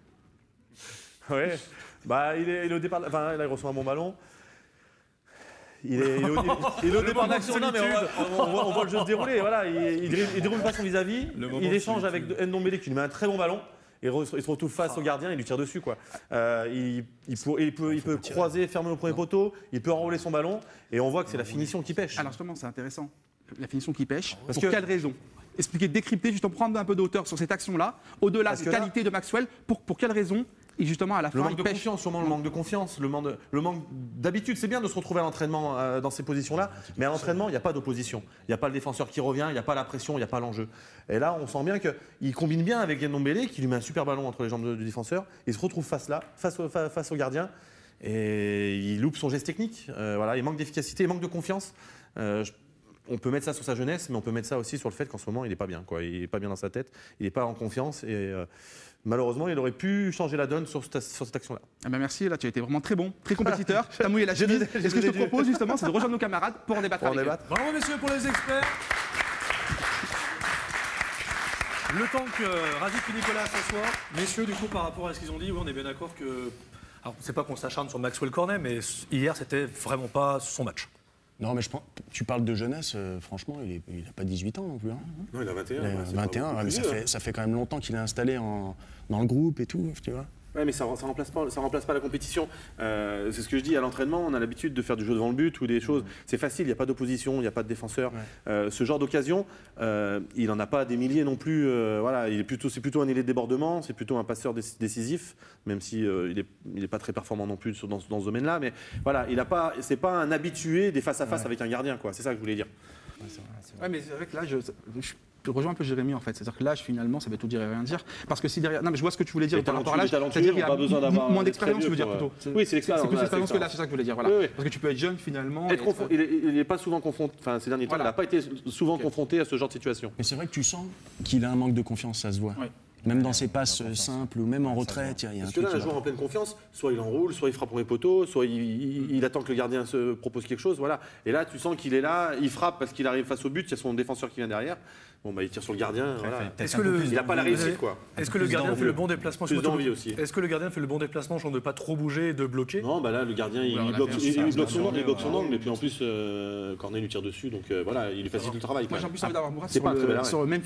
Ouais, bah, il, est, il est au départ, enfin, là, il reçoit un bon ballon. Il est, il est au, il est au départ d'action, non, mais on, va- on- on voit, on voit le jeu se dérouler. Voilà, il, il, dribble- il déroule pas son vis-à-vis, il échange avec Ndombele qui lui met un très bon ballon. Et re- il se retrouve face au gardien, il lui tire dessus. Quoi. Euh, il, il peut, il peut, il peut croiser, fermer au premier poteau, il peut enrouler son ballon, et on voit que c'est la finition qui pêche. Alors justement, c'est intéressant, la finition qui pêche. Parce pour que- quelle raison? Expliquer, décrypter, justement prendre un peu de hauteur sur cette action-là, au-delà Parce des que là- qualités de Maxwell, pour, pour quelle raison? Et justement, à la Le fin, manque il de pêche. confiance, sûrement le manque de confiance, le manque, de- le manque d'habitude. C'est bien de se retrouver à l'entraînement euh, dans ces positions-là, mais à l'entraînement, il n'y a pas d'opposition. Il n'y a pas le défenseur qui revient, il n'y a pas la pression, il n'y a pas l'enjeu. Et là, on sent bien qu'il combine bien avec Ndombele, qui lui met un super ballon entre les jambes de- du défenseur. Il se retrouve face là, face au, fa- face au gardien, et il loupe son geste technique. Euh, voilà, il manque d'efficacité, il manque de confiance. Euh, je- On peut mettre ça sur sa jeunesse, mais on peut mettre ça aussi sur le fait qu'en ce moment, il n'est pas bien. Quoi. Il n'est pas bien dans sa tête, il n'est pas en confiance. Et euh, malheureusement, il aurait pu changer la donne sur cette, sur cette action-là. Ah ben merci, là tu as été vraiment très bon, très compétiteur, tu as mouillé la chemise. J'ai Et ce que je te dû- propose justement, c'est de rejoindre nos camarades pour en débattre Pour en avec eux. débattre. Bravo messieurs pour les experts. Le temps que Razik et Nicolas s'assoient, messieurs, du coup, par rapport à ce qu'ils ont dit, oui, on est bien d'accord que. Alors, c'est pas qu'on s'acharne sur Maxwell Cornet, mais hier, c'était vraiment pas son match. Non, mais je pense, tu parles de jeunesse, euh, franchement, il n'a pas dix-huit ans non plus. Hein. Non, il a vingt et un. Il a vingt et un, ouais, mais ça fait, ça fait quand même longtemps qu'il est installé en, dans le groupe et tout, tu vois. Ouais, mais ça ne remplace pas, ça remplace pas la compétition. Euh, c'est ce que je dis, à l'entraînement, on a l'habitude de faire du jeu devant le but ou des choses. C'est facile, il n'y a pas d'opposition, il n'y a pas de défenseur. Ouais. Euh, ce genre d'occasion, euh, il n'en a pas des milliers non plus. Euh, voilà, il est plutôt, c'est plutôt un ailier de débordement, c'est plutôt un passeur déc- décisif, même si euh, il n'est il est pas très performant non plus sur- dans, ce- dans ce domaine-là. Mais voilà, il a pas, c'est pas un habitué des face-à-face Ouais. avec un gardien, quoi. C'est ça que je voulais dire. Ouais, mais c'est vrai que là, je, je rejoins un peu Jérémy en fait. C'est-à-dire que l'âge, finalement, ça veut tout dire et rien dire. Parce que si derrière. Non, mais je vois ce que tu voulais dire Les par rapport à l'âge. talentueux, C'est-à-dire qu'il y a on a pas besoin d'avoir moins un d'expérience, très je veux dire vieux plutôt. pour, euh, Oui, c'est l'expérience, C'est plus voilà, d'expérience c'est que l'âge, c'est ça que je voulais dire. Voilà. Oui, oui. Parce que tu peux être jeune finalement. Être et confron- il n'est pas souvent confronté, enfin ces derniers temps, Voilà. il n'a pas été souvent Ok. confronté à ce genre de situation. Mais c'est vrai que tu sens qu'il a un manque de confiance, ça se voit. Ouais. Même dans ses passes euh, simples ou même en retrait, tiens, il y a un Parce que truc. là, un qui joueur va en pleine confiance, soit il enroule, soit il frappe pour les poteaux, soit il, il- il attend que le gardien se propose quelque chose, voilà. Et là, tu sens qu'il est là, il frappe parce qu'il arrive face au but, il y a son défenseur qui vient derrière. Bon, bah, il tire sur le gardien, voilà. Est-ce que le, Il n'a pas la réussite, quoi. Est-ce que le Plus gardien d'envie. fait le bon déplacement Plus sur le d'envie aussi. Est-ce que le gardien fait le bon déplacement, genre de ne pas trop bouger et de bloquer? Non, bah là, le gardien, il, Ouais, on il a bloque, fait un il- super il bloque son match. angle, il bloque son angle, et puis en plus, euh, Cornet lui tire dessus, donc euh, voilà, il lui facilite le travail. Moi, quand j'ai même. plus envie d'avoir Mourad C'est sur, pas un très bel le, arrêt. sur Memphis.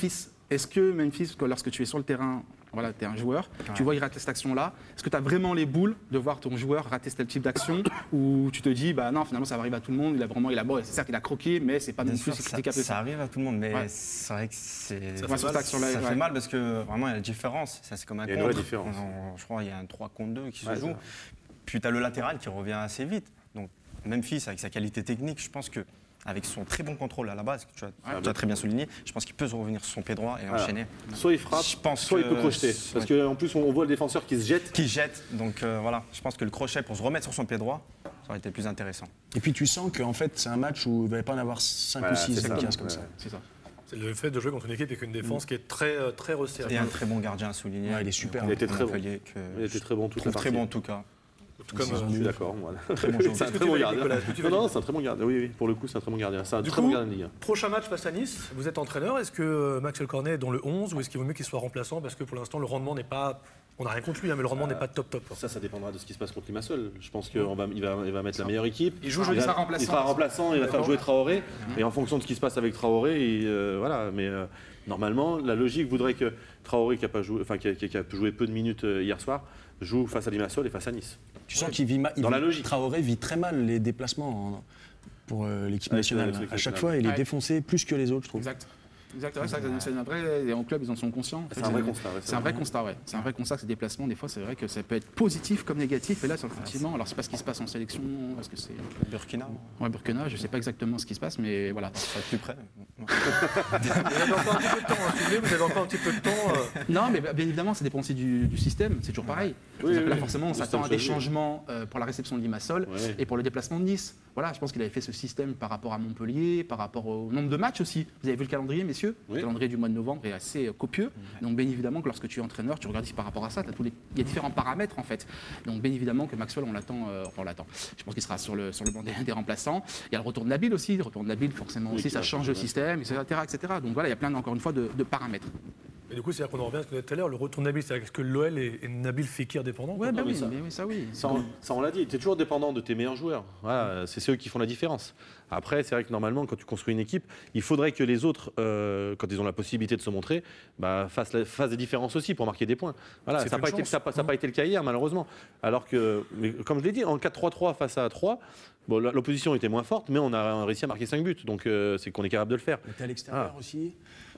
est-ce que Memphis, que lorsque tu es sur le terrain, voilà, tu es un joueur, ouais. tu vois il rate cette action-là, est-ce que tu as vraiment les boules de voir ton joueur rater tel type d'action ou tu te dis, bah non, finalement ça arrive à tout le monde, il a vraiment, il a, bon, c'est certes qu'il a croqué, mais c'est pas non plus si critiquable que ça. Ça arrive à tout le monde, mais ouais. c'est vrai que c'est, ça, ça, fait, mal, ça ouais. fait mal parce que vraiment il y a la différence, ça c'est comme un il y a contre. Une différence. Je crois qu'il y a un trois contre deux qui ouais, se joue, puis tu as le latéral qui revient assez vite, donc Memphis avec sa qualité technique, je pense que avec son très bon contrôle à la base, que tu as, ah, tu as très bien souligné, je pense qu'il peut se revenir sur son pied droit et voilà. enchaîner. Soit il frappe, je pense soit que... il peut crocheter. Parce ouais. qu'en plus, on voit le défenseur qui se jette. Qui jette, donc euh, voilà. Je pense que le crochet pour se remettre sur son pied droit, ça aurait été plus intéressant. Et puis tu sens qu'en fait, c'est un match où il ne va pas en avoir cinq ouais, ou six comme ouais. ça. C'est ça. C'est le fait de jouer contre une équipe avec une défense mmh. qui est très, très resserrée. Et un très bon gardien à souligner. Ouais, il est super. Il était très bon. Que il était très bon toute la très bon en tout cas. Comme je suis d'accord. Voilà. Très bon c'est un très bon gardien. Non, non, c'est un très bon gardien. Oui, oui, pour le coup, c'est un très bon gardien. C'est un du très coup, bon gardien de Ligue un. Prochain match face à Nice, vous êtes entraîneur. Est-ce que Maxwell Cornet est dans le onze ou est-ce qu'il vaut mieux qu'il soit remplaçant parce que pour l'instant, le rendement n'est pas. On n'a rien contre lui, hein, mais le rendement euh, n'est pas top top. Ça, ça dépendra de ce qui se passe contre Limassol. Je pense qu'il va, il va, il va mettre la meilleure équipe. Il joue, il, il sera remplaçant. Il sera remplaçant, il va faire jouer Traoré. Et en fonction de ce qui se passe avec Traoré, et, euh, voilà. Mais euh, normalement, la logique voudrait que Traoré, qui a, pas joué, enfin, qui a, qui a joué peu de minutes euh, hier soir, joue face à Limassol et face à Nice. Tu sens qu'il vit mal. Dans vit, la logique. Traoré vit très mal les déplacements en, pour euh, l'équipe ouais, nationale. À chaque fois, il est ouais. défoncé plus que les autres, je trouve. Exact. Exactement, c'est un vrai, et en club ils en sont conscients. C'est un vrai constat. C'est un vrai constat, ouais. C'est un vrai constat que ces déplacements, des fois, c'est vrai que ça peut être positif comme négatif. Et là, effectivement, alors c'est pas ce qui se passe en sélection, parce que c'est Burkina. Ouais, Burkina. Je sais pas exactement ce qui se passe, mais voilà. Ça va être plus près. Vous avez encore un petit peu de temps, hein, si vous voulez, vous avez encore un petit peu de temps. Euh... Non, mais bien évidemment, ça dépend aussi du, du système. C'est toujours pareil. Oui, oui, là, oui. forcément, on s'attend à des changements euh, pour la réception de Limassol ouais. et pour le déplacement de Nice. Voilà, je pense qu'il avait fait ce système par rapport à Montpellier, par rapport au nombre de matchs aussi. Vous avez vu le calendrier, messieurs? Oui. Le calendrier du mois de novembre est assez copieux. Ouais. Donc, bien évidemment, que lorsque tu es entraîneur, tu regardes par rapport à ça. Tous les... Il y a différents paramètres, en fait. Donc, bien évidemment, que Maxwell, on l'attend. Euh, enfin, on l'attend. Je pense qu'il sera sur le, sur le banc des, des remplaçants. Il y a le retour de Nabil aussi. Le retour de Nabil, forcément, oui, aussi, ça change ouais. le système, et cetera, et cetera. Donc, voilà, il y a plein, encore une fois, de, de paramètres. Et du coup, c'est-à-dire qu'on en revient à ce qu'on disait tout à l'heure, le retour de Nabil, c'est-à-dire que l'O L est, est Nabil Fekir dépendant? Ouais, bah oui, ça, mais oui, ça oui. Ça, on, ça, on l'a dit, tu es toujours dépendant de tes meilleurs joueurs. Voilà, c'est ceux qui font la différence. Après, c'est vrai que normalement, quand tu construis une équipe, il faudrait que les autres, euh, quand ils ont la possibilité de se montrer, bah, fassent, la, fassent des différences aussi pour marquer des points. Voilà, ça n'a pas, hein. pas été le cas hier, malheureusement. Alors que, mais comme je l'ai dit, en quatre trois trois face à trois, bon, l'opposition était moins forte, mais on a réussi à marquer cinq buts. Donc, euh, c'est qu'on est capable de le faire. Tu es à l'extérieur ah. aussi.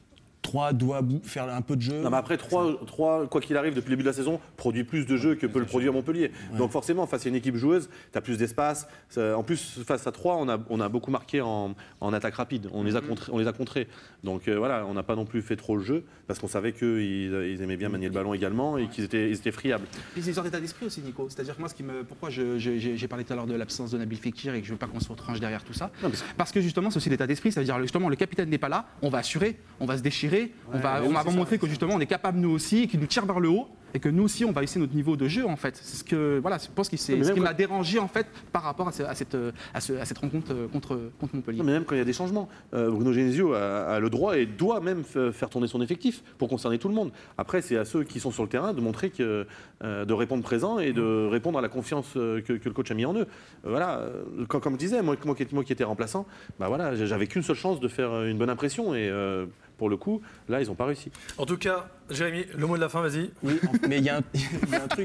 trois doit faire un peu de jeu. Non, mais après, trois, quoi qu'il arrive, depuis le début de la saison, produit plus de jeux que peut le produire Montpellier. Ouais. Donc forcément, face à une équipe joueuse, tu as plus d'espace. En plus, face à trois, on a, on a beaucoup marqué en, en attaque rapide. On les a contrés. On les a contrés. Donc euh, voilà, on n'a pas non plus fait trop le jeu, parce qu'on savait qu'ils ils aimaient bien manier le ballon également et qu'ils étaient, ils étaient friables. Puis c'est une sorte d'état d'esprit aussi, Nico. C'est-à-dire que moi, ce qui me, pourquoi je, je, j'ai parlé tout à l'heure de l'absence de Nabil Fekir et que je ne veux pas qu'on se retranche derrière tout ça. Non, mais parce que justement, c'est aussi l'état d'esprit. Ça veut dire justement, le capitaine n'est pas là, on va assurer, on va se déchirer, ouais, on va, on va montrer que justement, on est capable nous aussi, qu'il nous tire vers le haut. Et que nous aussi, on va essayer notre niveau de jeu, en fait. C'est ce que, voilà, je pense que c'est ce qui m'a dérangé, en fait, par rapport à, ce, à, cette, à, ce, à cette rencontre contre, contre Montpellier. Non, mais même quand il y a des changements, euh, Bruno Genesio a, a le droit et doit même faire tourner son effectif pour concerner tout le monde. Après, c'est à ceux qui sont sur le terrain de montrer que, euh, de répondre présent et de répondre à la confiance que, que le coach a mis en eux. Euh, voilà, quand, comme je disais, moi, moi, moi qui étais remplaçant, bah voilà, j'avais qu'une seule chance de faire une bonne impression et euh, pour le coup, là, ils n'ont pas réussi. En tout cas, Jérémy, le mot de la fin, vas-y. Oui, mais il y, y a un truc.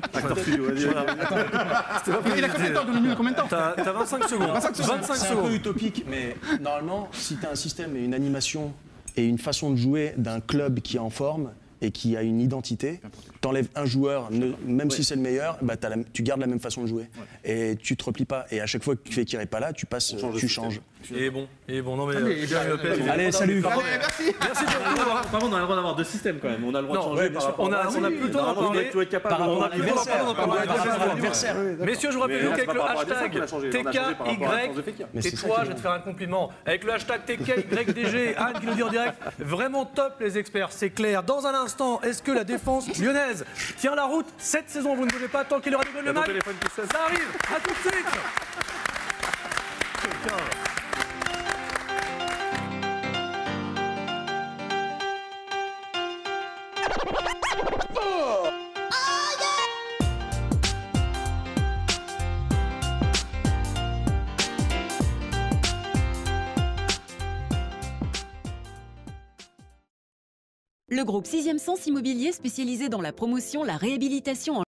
Il a combien de temps? Combien de temps? T'as vingt-cinq secondes. vingt-cinq secondes. C'est un peu utopique, mais normalement, si tu as un système et une animation et une façon de jouer d'un club qui est en forme et qui a une identité, t'enlèves un joueur, ne, même ouais. si c'est le meilleur, bah la, tu gardes la même façon de jouer. Ouais. Et tu te replies pas. Et à chaque fois que tu fais qu'il n'est pas là, tu passes, change tu changes. Et bon, et bon, non mais. Allez, euh, euh, Lopez, allez salut. Allez, merci. Merci beaucoup. Par contre, on a le droit d'avoir deux systèmes quand même. On a le droit non, de changer ouais, par rapport on a, à on a plus le temps d'en parler. Par rapport à l'adversaire. Messieurs, je vous rappelle qu'avec le hashtag T K Y, et toi, je vais te faire un compliment. Avec le hashtag T K Y D G, Anne qui nous dit en direct, vraiment top les experts, c'est clair. Dans un instant, est-ce que la défense lyonnaise tient la route cette saison? Vous ne bougez pas tant qu'il y aura des goals de match. Ça arrive, à tout de suite. Le groupe Sixième Sens Immobilier spécialisé dans la promotion, la réhabilitation en